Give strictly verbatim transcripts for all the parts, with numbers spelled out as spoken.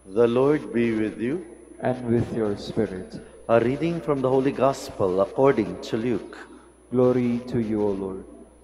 The Lord be with you. And with your spirit. A reading from the Holy Gospel according to Luke. Glory to you, O Lord.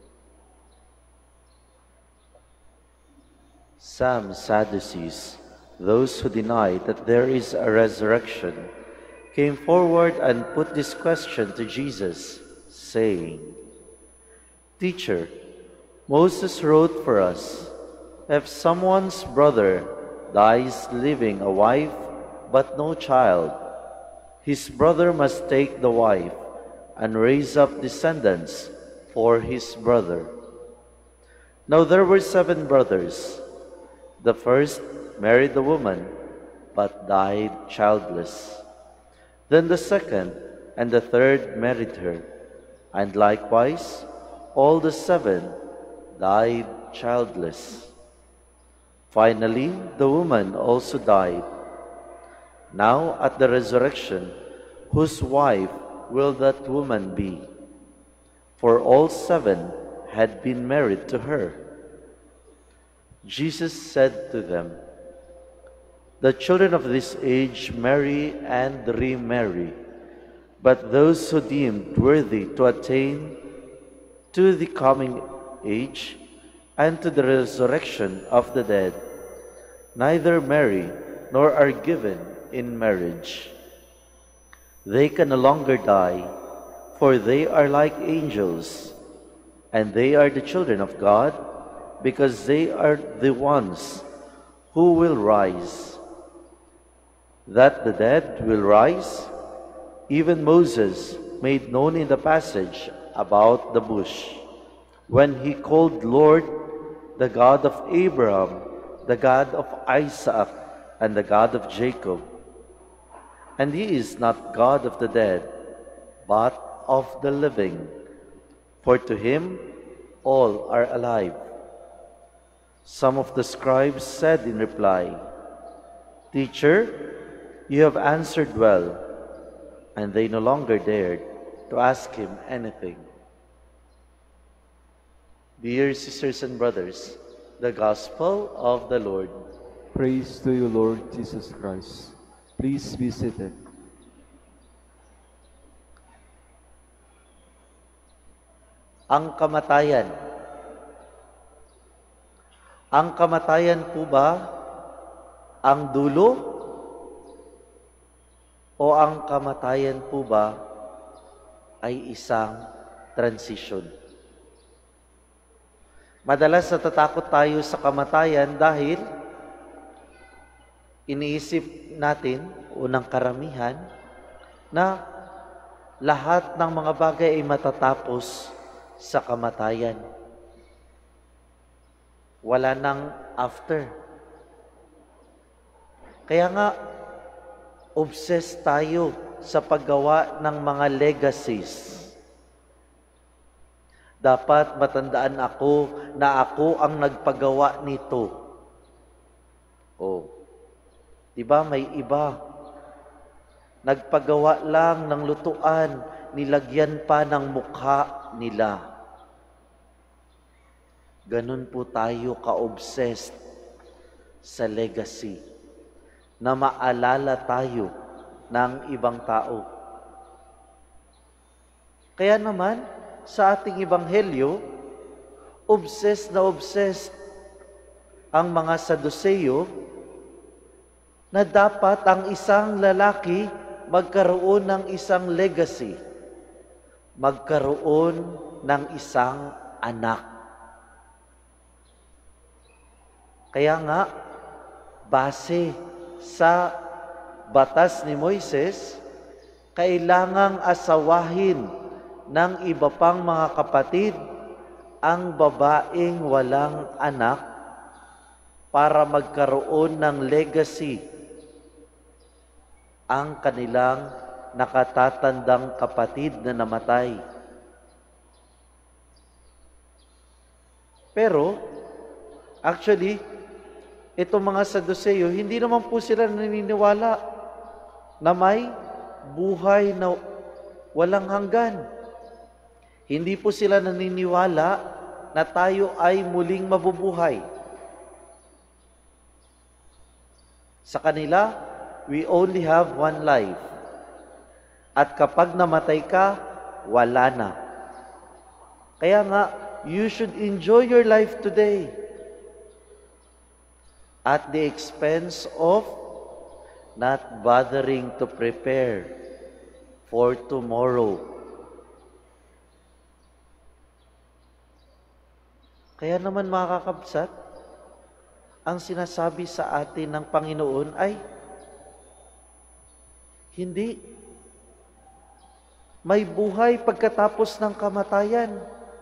Some Sadducees, those who deny that there is a resurrection, came forward and put this question to Jesus, saying, "Teacher, Moses wrote for us, if someone's brother dies leaving a wife but no child, his brother must take the wife and raise up descendants for his brother. Now there were seven brothers. The first married the woman, but died childless. Then the second and the third married her, and likewise all the seven died childless. Finally, the woman also died. Now at the resurrection, whose wife will that woman be? For all seven had been married to her." Jesus said to them, "The children of this age marry and remarry, but those who deemed worthy to attain to the coming age and to the resurrection of the dead neither marry nor are given in marriage. They can no longer die, for they are like angels, and they are the children of God, because they are the ones who will rise. That the dead will rise, even Moses made known in the passage about the bush, when he called Lord the God of Abraham, the God of Isaac, and the God of Jacob. And he is not God of the dead, but of the living, for to him all are alive." Some of the scribes said in reply, "Teacher, you have answered well." And they no longer dared to ask him anything. Dear sisters and brothers, the Gospel of the Lord. Praise to you, Lord Jesus Christ. Please be seated. Ang kamatayan. Ang kamatayan po ba ang dulo? O ang kamatayan po ba ay isang transition? Madalas natatakot tayo sa kamatayan dahil iniisip natin, unang karamihan, na lahat ng mga bagay ay matatapos sa kamatayan. Wala nang after. Kaya nga, obsessed tayo sa paggawa ng mga legacies. Dapat matandaan ako na ako ang nagpagawa nito. Oh, di ba may iba, nagpagawa lang ng lutuan, nilagyan pa ng mukha nila. Ganun po tayo ka-obsessed sa legacy, na maalala tayo ng ibang tao. Kaya naman, sa ating ebanghelyo, obsessed na obsessed ang mga Saduceo na dapat ang isang lalaki magkaroon ng isang legacy, magkaroon ng isang anak. Kaya nga, base sa batas ni Moises, kailangang asawahin ng iba pang mga kapatid ang babaeng walang anak para magkaroon ng legacy ang kanilang nakatatandang kapatid na namatay. Pero, actually, itong mga Saduceo, hindi naman po sila naniniwala na may buhay na walang hanggan. Hindi po sila naniniwala na tayo ay muling mabubuhay. Sa kanila, we only have one life. At kapag namatay ka, wala na. Kaya nga, you should enjoy your life today at the expense of not bothering to prepare for tomorrow. Kaya naman mga kakabsat, ang sinasabi sa atin ng Panginoon ay, hindi. May buhay pagkatapos ng kamatayan.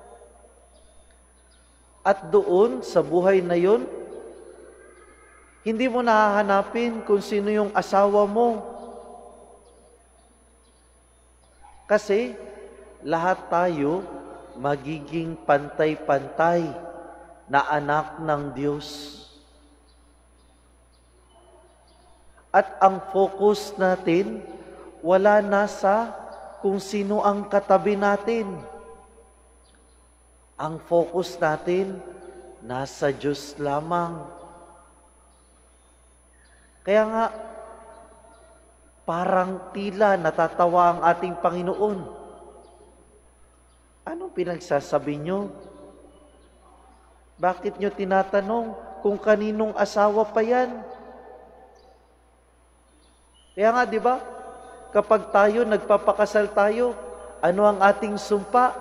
At doon, sa buhay na yun, hindi mo nahahanapin kung sino yung asawa mo. Kasi, lahat tayo magiging pantay-pantay na anak ng Diyos. At ang focus natin, wala na sa kung sino ang katabi natin. Ang focus natin, nasa Diyos lamang. Kaya nga, parang tila natatawa ang ating Panginoon. Anong pinagsasabi nyo? Bakit nyo tinatanong kung kaninong asawa pa yan? Kaya nga, di ba? Kapag tayo, nagpapakasal tayo, ano ang ating sumpa?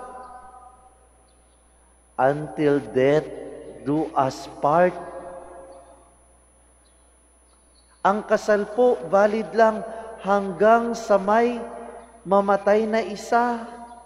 Until death do us part. Ang kasal po, valid lang hanggang sa may mamatay na isa.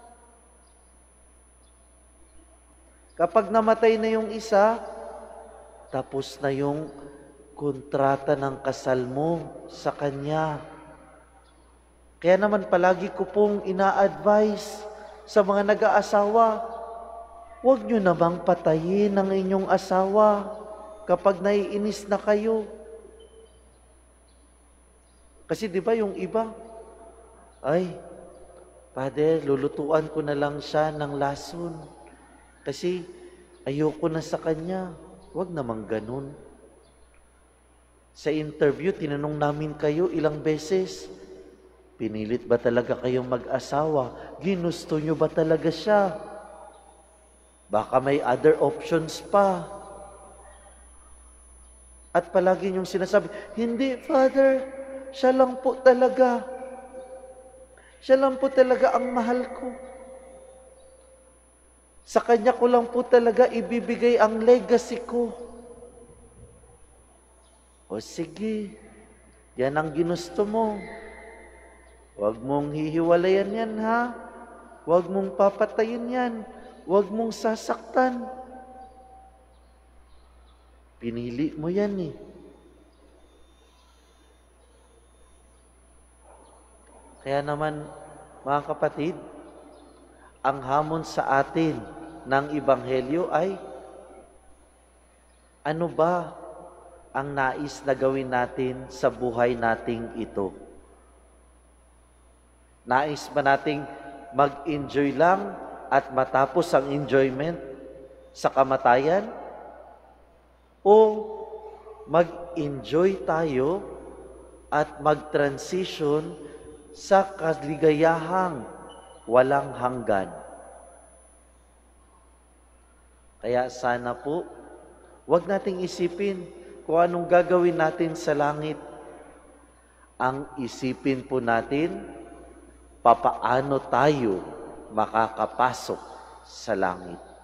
Kapag namatay na yung isa, tapos na yung kontrata ng kasal mo sa kanya. Kaya naman palagi ko pong ina-advise sa mga nag-aasawa, huwag nyo namang patayin ang inyong asawa kapag naiinis na kayo. Kasi di ba yung iba, ay, Father, lulutuan ko na lang siya ng lason kasi ayoko na sa kanya. Huwag namang ganun. Sa interview, tinanong namin kayo ilang beses, pinilit ba talaga kayong mag-asawa? Ginusto nyo ba talaga siya? Baka may other options pa. At palagi niyong sinasabi, hindi, Father, siya lang po talaga. Siya lang po talaga ang mahal ko. Sa kanya ko lang po talaga ibibigay ang legacy ko. O sige, yan ang ginusto mo. Huwag mong hihiwalayan yan, ha? Huwag mong papatayin yan. Huwag mong sasaktan. Pinili mo yan eh. Kaya naman, mga kapatid, ang hamon sa atin ng Ebanghelyo ay, ano ba ang nais na gawin natin sa buhay nating ito? Nais ba nating mag-enjoy lang at matapos ang enjoyment sa kamatayan? O mag-enjoy tayo at mag-transition sa kaligayahang walang hanggan? Kaya sana po, wag nating isipin kung anong gagawin natin sa langit. Ang isipin po natin, papaano tayo makakapasok sa langit.